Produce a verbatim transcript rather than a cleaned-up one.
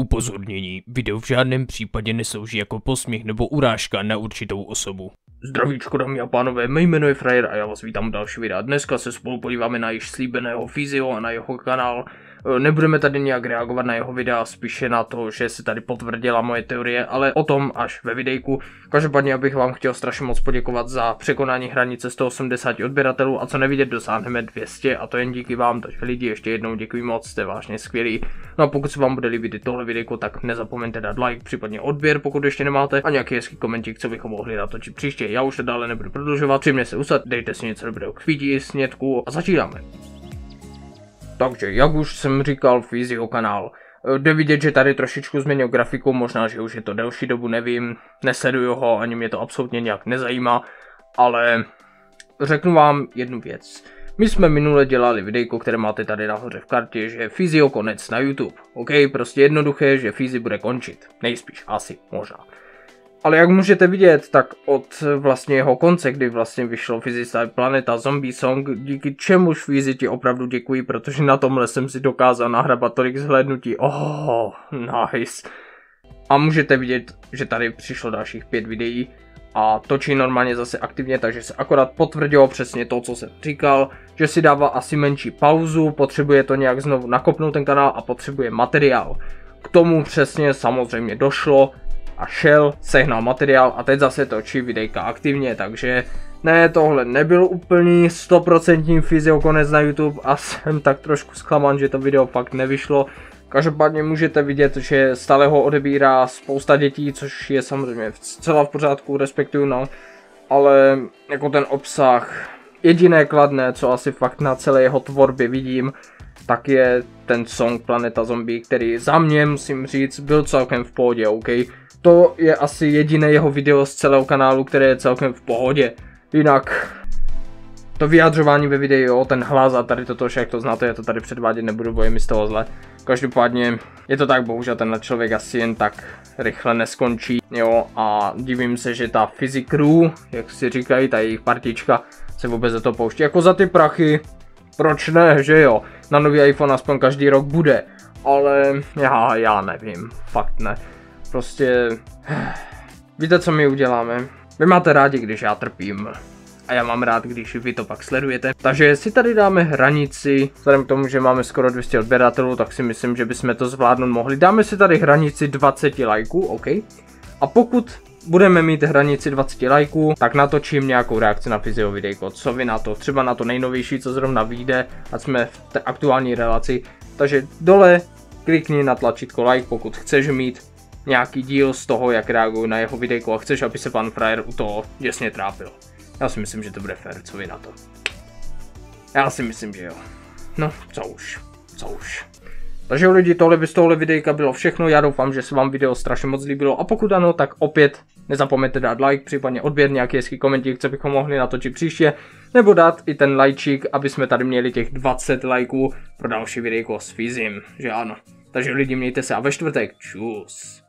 Upozornění, video v žádném případě neslouží jako posměch nebo urážka na určitou osobu. Zdravíčko dámy a pánové, mé jméno je Frajer a já vás vítám u další videa. Dneska se spolu podíváme na již slíbeného Fizio a na jeho kanál. Nebudeme tady nějak reagovat na jeho videa, spíše na to, že se tady potvrdila moje teorie, ale o tom až ve videjku. Každopádně bych vám chtěl strašně moc poděkovat za překonání hranice sto osmdesát odběratelů a co nevidět dosáhneme dvě stě a to jen díky vám, takže lidi ještě jednou děkuji moc, jste vážně skvělí. No a pokud se vám bude líbit i tohle videjko, tak nezapomeňte dát like, případně odběr, pokud ještě nemáte, a nějaký hezký komentík, co bychom mohli natočit příště. Já už to dále nebudu prodlužovat, přímě se usad, dejte si něco dobrého k pití, snědku a začínáme. Takže, jak už jsem říkal, Fizio kanál. Jde vidět, že tady trošičku změnil grafiku, možná, že už je to delší dobu, nevím, nesleduju ho, ani mě to absolutně nějak nezajímá, ale řeknu vám jednu věc. My jsme minule dělali videjko, které máte tady nahoře v kartě, že Fizio konec na YouTube. OK, prostě jednoduché, že Fizi bude končit. Nejspíš, asi, možná. Ale jak můžete vidět, tak od vlastně jeho konce, kdy vlastně vyšlo Fizista Planeta Zombie Song, díky čemuž Fizi ti opravdu děkuji, protože na tomhle jsem si dokázal nahrabat tolik zhlédnutí. Oh, nice. A můžete vidět, že tady přišlo dalších pět videí a točí normálně zase aktivně, takže se akorát potvrdilo přesně to, co jsem říkal, že si dává asi menší pauzu, potřebuje to nějak znovu nakopnout ten kanál a potřebuje materiál. K tomu přesně samozřejmě došlo a šel, sehnal materiál a teď zase točí videjka aktivně, takže ne, tohle nebyl úplný sto procent Fizio konec na YouTube a jsem tak trošku zklamán, že to video fakt nevyšlo. Každopádně můžete vidět, že stále ho odebírá spousta dětí, což je samozřejmě zcela v pořádku, respektuju, no, ale jako ten obsah, jediné kladné, co asi fakt na celé jeho tvorbě vidím, tak je ten song Planeta Zombie, který za mě, musím říct, byl celkem v pohodě, OK? To je asi jediné jeho video z celého kanálu, které je celkem v pohodě. Jinak to vyjadřování ve videu, jo, ten hlas a tady toto, jak to znáte, já to tady předvádět nebudu, bo je mi z toho zle. Každopádně je to tak, bohužel tenhle člověk asi jen tak rychle neskončí, jo, a divím se, že ta Fizi Crew, jak si říkají, ta jejich partička, se vůbec za to pouští. Jako za ty prachy, proč ne, že jo, na nový iPhone aspoň každý rok bude, ale já, já nevím, fakt ne. Prostě, víte, co my uděláme? Vy máte rádi, když já trpím. A já mám rád, když vy to pak sledujete. Takže si tady dáme hranici, vzhledem k tomu, že máme skoro dvě stě odběratelů, tak si myslím, že bychom to zvládnout mohli. Dáme si tady hranici dvacet lajků, OK? A pokud budeme mít hranici dvacet lajků, tak natočím nějakou reakci na Fizio videjko. Co vy na to? Třeba na to nejnovější, co zrovna vyjde, ať jsme v té aktuální relaci. Takže dole klikni na tlačítko like, pokud chceš mít nějaký díl z toho, jak reaguju na jeho videjko a chceš, aby se pan Frajer u toho děsně trápil. Já si myslím, že to bude fér, co vy na to. Já si myslím, že jo. No, co už, co už. Takže lidi, tohle by z tohle videjka bylo všechno, já doufám, že se vám video strašně moc líbilo a pokud ano, tak opět nezapomeňte dát like, případně odběr, nějaký hezký komentík, co bychom mohli natočit příště, nebo dát i ten lajčík, aby jsme tady měli těch dvacet lajků pro další videjko s Fizim, že ano. Takže lidi, mějte se a ve čtvrtek, čus.